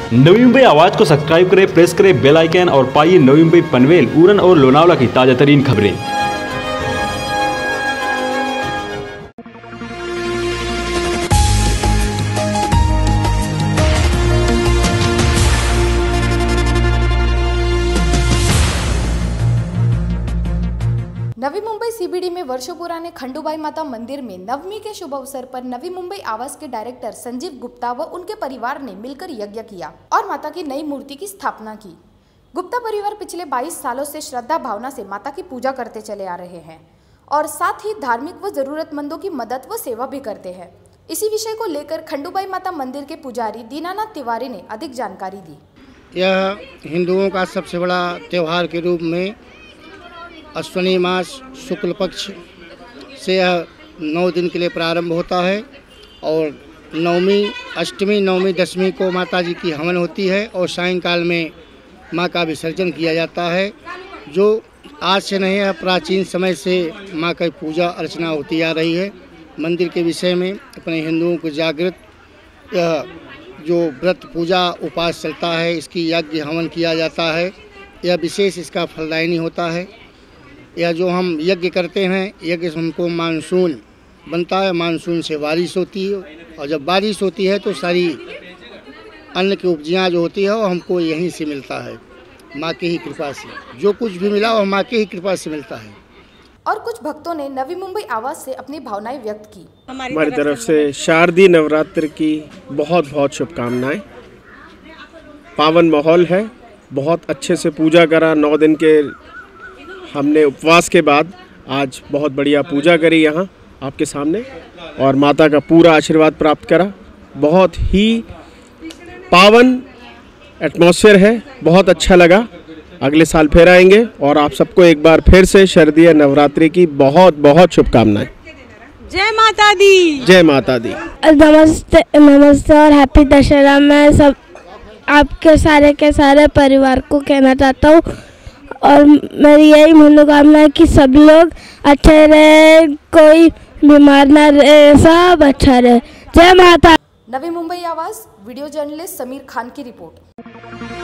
नवी मुंबई आवाज को सब्सक्राइब करें, प्रेस करें बेल आइकन और पाइए नवी मुंबई, पनवेल, उरण और लोनावला की ताजा तरीन खबरें। नवी मुंबई सीबीडी में वर्षों पुराने खंडूबाई माता मंदिर में नवमी के शुभ अवसर पर नवी मुंबई आवास के डायरेक्टर संजीव गुप्ता व उनके परिवार ने मिलकर यज्ञ किया और माता की नई मूर्ति की स्थापना की। गुप्ता परिवार पिछले 22 सालों से श्रद्धा भावना से माता की पूजा करते चले आ रहे हैं और साथ ही धार्मिक व जरूरतमंदों की मदद व सेवा भी करते हैं। इसी विषय को लेकर खंडूबाई माता मंदिर के पुजारी दीनानाथ तिवारी ने अधिक जानकारी दी। यह हिंदुओं का सबसे बड़ा त्यौहार के रूप में अश्विनी मास शुक्ल पक्ष से यह 9 दिन के लिए प्रारंभ होता है और नवमी, अष्टमी, नवमी, दशमी को माता जी की हवन होती है और सायंकाल में माँ का विसर्जन किया जाता है। जो आज से नहीं है, प्राचीन समय से माँ की पूजा अर्चना होती आ रही है। मंदिर के विषय में अपने हिंदुओं को जागृत जो व्रत पूजा उपास चलता है, इसकी यज्ञ हवन किया जाता है। यह विशेष इसका फलदायिनी होता है। यह जो हम यज्ञ करते हैं, यज्ञ से हमको मानसून बनता है, मानसून से बारिश होती है और जब बारिश होती है तो सारी अन्न की उपजियाँ जो होती है वो हमको यहीं से मिलता है, माँ की ही कृपा से। जो कुछ भी मिला वो माँ की ही कृपा से मिलता है। और कुछ भक्तों ने नवी मुंबई आवाज से अपनी भावनाएं व्यक्त की। हमारी तरफ से शारदीय नवरात्र की बहुत बहुत शुभकामनाएं। पावन माहौल है, बहुत अच्छे से पूजा करा। 9 दिन के हमने उपवास के बाद आज बहुत बढ़िया पूजा करी यहाँ आपके सामने और माता का पूरा आशीर्वाद प्राप्त करा। बहुत ही पावन एटमॉस्फेयर है, बहुत अच्छा लगा। अगले साल फिर आएंगे और आप सबको एक बार फिर से शारदीय नवरात्रि की बहुत बहुत शुभकामनाएं। जय माता दी। जय माता दी। नमस्ते और हैप्पी दशहरा। मैं सब आपके सारे के सारे परिवार को कहना चाहता हूँ और मेरी यही मनोकामना है कि सब लोग अच्छे रहे, कोई बीमार ना रहे, सब अच्छा रहे। जय माता। नवी मुंबई आवाज वीडियो जर्नलिस्ट समीर खान की रिपोर्ट।